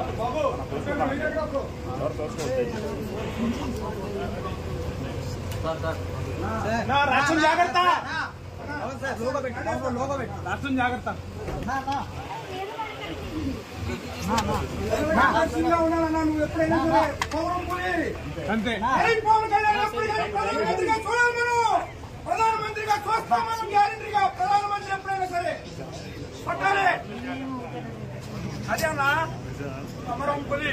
రాష్ట్రం జాగ్రత్త, రాష్ట్రం జాగ్రత్త. ఉండాలన్నా నువ్వు ఎప్పుడైనా సరే పౌరం పోయి అంతే. పవన్ కళ్యాణ్ ప్రధానమంత్రిగా చూడాలి, మనం ప్రధానమంత్రిగా చూస్తాం, మనం గ్యారంటీగా ప్రధానమంత్రి ఎప్పుడైనా సరే పట్టాలి. అదే అన్నా అమరం పులి.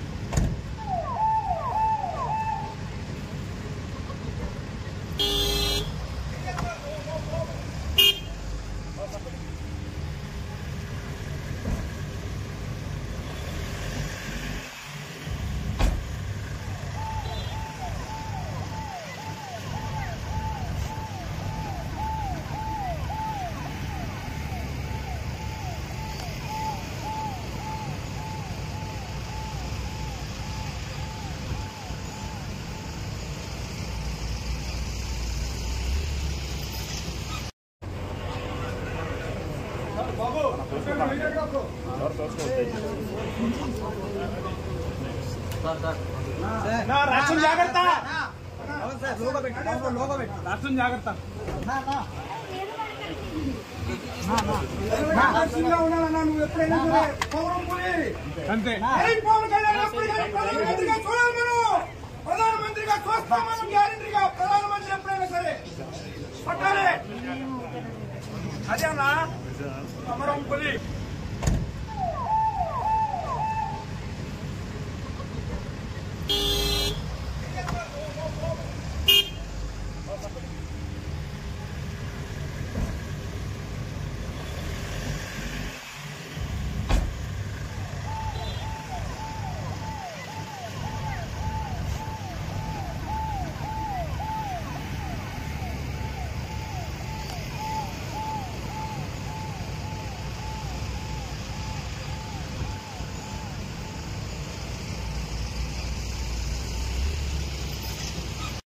రాష్ట్రం జాగ్రత్త, రాష్ట్రం జాగ్రత్త. ఉండాలన్నా నువ్వు ఎప్పుడైనా సరే పౌరం పోయి అంతే. పవన్ కళ్యాణ్ ప్రధానమంత్రిగా చూడాలి, మనం ప్రధానమంత్రిగా చూస్తాం, మనం గ్యారంటీగా ప్రధానమంత్రి ఎప్పుడైనా సరే పట్టాలి. అదే అన్నా అమరం పులి.